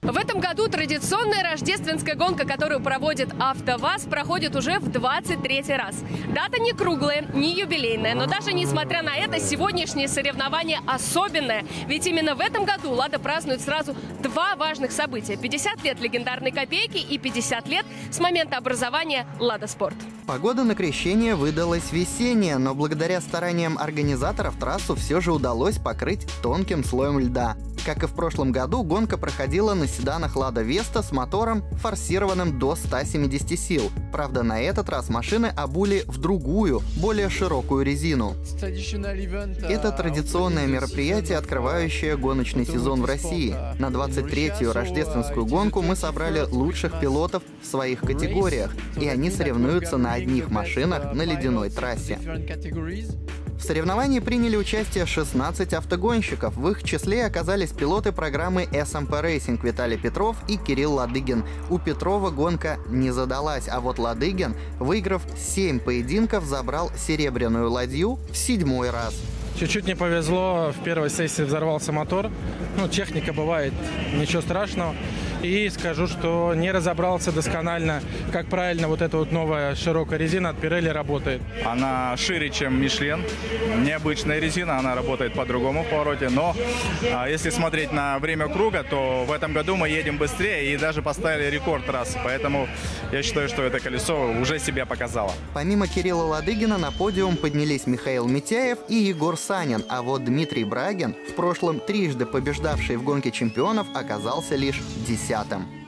В этом году традиционная рождественская гонка, которую проводит АвтоВАЗ, проходит уже в 23-й раз. Дата не круглая, не юбилейная, но даже несмотря на это, сегодняшнее соревнование особенное. Ведь именно в этом году «Лада» празднует сразу два важных события. 50 лет легендарной «Копейки» и 50 лет с момента образования «Лада Спорт». Погода на Крещение выдалась весенняя, но благодаря стараниям организаторов трассу все же удалось покрыть тонким слоем льда. Как и в прошлом году, гонка проходила на седанах «Лада Веста» с мотором, форсированным до 170 сил. Правда, на этот раз машины обули в другую, более широкую резину. Это традиционное мероприятие, открывающее гоночный сезон в России. На 23-ю рождественскую гонку мы собрали лучших пилотов в своих категориях, и они соревнуются на одних машинах на ледяной трассе. В соревновании приняли участие 16 автогонщиков. В их числе оказались пилоты программы SMP Racing Виталий Петров и Кирилл Ладыгин. У Петрова гонка не задалась, а вот Ладыгин, выиграв 7 поединков, забрал серебряную ладью в 7-й раз. Чуть-чуть не повезло, в первой сессии взорвался мотор. Техника бывает, ничего страшного. И скажу, что не разобрался досконально, как правильно вот эта вот новая широкая резина от Pirelli работает. Она шире, чем Michelin. Необычная резина, она работает по-другому в повороте. Но если смотреть на время круга, то в этом году мы едем быстрее и даже поставили рекорд трассы. Поэтому я считаю, что это колесо уже себя показало. Помимо Кирилла Ладыгина на подиум поднялись Михаил Митяев и Егор Санин. А вот Дмитрий Брагин, в прошлом трижды побеждавший в гонке чемпионов, оказался лишь 10-м.